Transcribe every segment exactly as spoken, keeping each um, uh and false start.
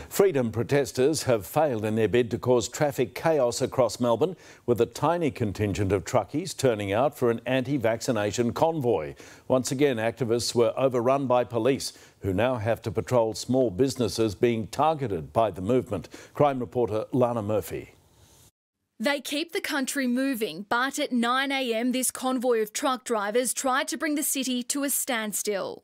Freedom protesters have failed in their bid to cause traffic chaos across Melbourne, with a tiny contingent of truckies turning out for an anti-vaccination convoy. Once again, activists were overrun by police, who now have to patrol small businesses being targeted by the movement. Crime reporter Lana Murphy. They keep the country moving, but at nine a m this convoy of truck drivers tried to bring the city to a standstill.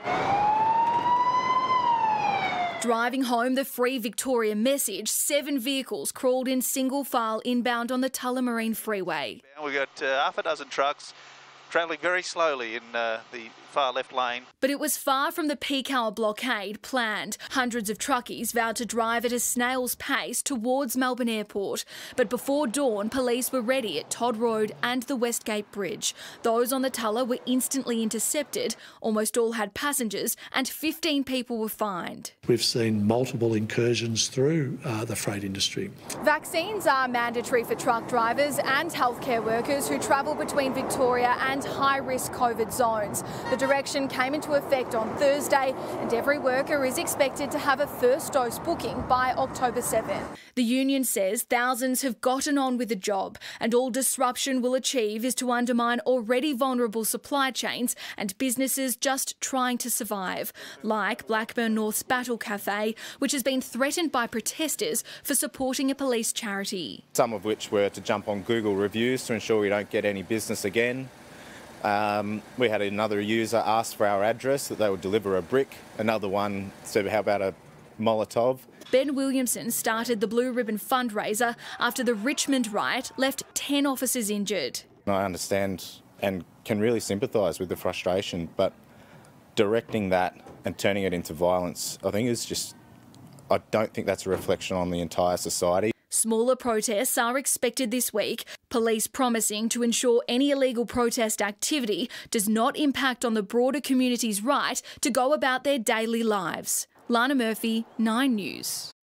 Driving home the free Victorian message, seven vehicles crawled in single file inbound on the Tullamarine freeway. We've got uh, half a dozen trucks travelling very slowly in uh, the far left lane. But it was far from the peak hour blockade planned. Hundreds of truckies vowed to drive at a snail's pace towards Melbourne Airport. But before dawn, police were ready at Todd Road and the Westgate Bridge. Those on the Tulla were instantly intercepted. Almost all had passengers and fifteen people were fined. We've seen multiple incursions through uh, the freight industry. Vaccines are mandatory for truck drivers and healthcare workers who travel between Victoria and high-risk COVID zones. The direction came into effect on Thursday, and every worker is expected to have a first dose booking by October seventh. The union says thousands have gotten on with the job, and all disruption will achieve is to undermine already vulnerable supply chains and businesses just trying to survive, like Blackburn North's Battle Cafe, which has been threatened by protesters for supporting a police charity. Some of which were to jump on Google reviews to ensure we don't get any business again. Um, we had another user ask for our address, that they would deliver a brick. Another one said, how about a Molotov? Ben Williamson started the Blue Ribbon fundraiser after the Richmond riot left ten officers injured. I understand and can really sympathise with the frustration, but directing that and turning it into violence, I think is just, I don't think that's a reflection on the entire society. Smaller protests are expected this week, police promising to ensure any illegal protest activity does not impact on the broader community's right to go about their daily lives. Lana Murphy, Nine News.